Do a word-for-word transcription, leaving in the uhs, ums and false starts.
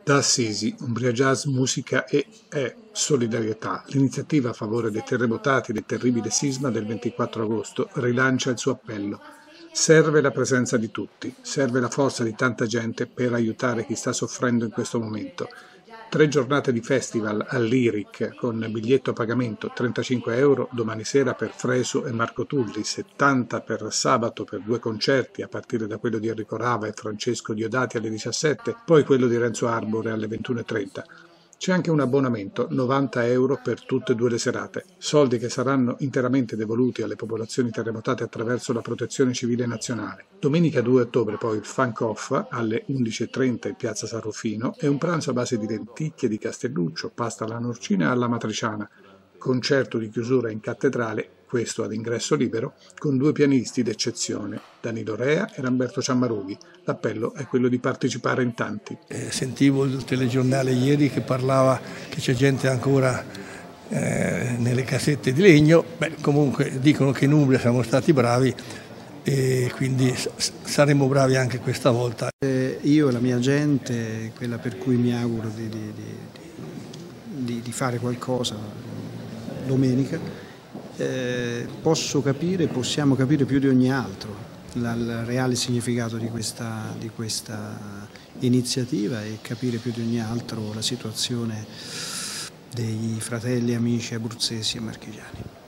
Da Assisi, Umbria Jazz, musica e è solidarietà. L'iniziativa a favore dei terremotati del terribile sisma del ventiquattro agosto rilancia il suo appello. Serve la presenza di tutti, serve la forza di tanta gente per aiutare chi sta soffrendo in questo momento. Tre giornate di festival all'Iric con biglietto a pagamento trentacinque euro domani sera per Fresu e Marco Tulli, settanta per sabato per due concerti a partire da quello di Enrico Rava e Francesco Diodati alle diciassette, poi quello di Renzo Arbore alle ventuno e trenta. C'è anche un abbonamento, novanta euro per tutte e due le serate, soldi che saranno interamente devoluti alle popolazioni terremotate attraverso la Protezione Civile Nazionale. Domenica due ottobre poi il Funk Off alle undici e trenta in piazza San Rufino e un pranzo a base di lenticchie di Castelluccio, pasta alla norcina e alla matriciana. Concerto di chiusura in cattedrale, questo ad ingresso libero, con due pianisti d'eccezione, Danilo Rea e Lamberto Ciammarughi. L'appello è quello di partecipare in tanti. Eh, sentivo il telegiornale ieri che parlava che c'è gente ancora eh, nelle casette di legno. Beh, comunque dicono che in Umbria siamo stati bravi e quindi saremo bravi anche questa volta. Eh, io e la mia gente, quella per cui mi auguro di, di, di, di, di fare qualcosa domenica, eh, posso capire, possiamo capire più di ogni altro la, il reale significato di questa, di questa iniziativa e capire più di ogni altro la situazione dei fratelli, amici abruzzesi e marchigiani.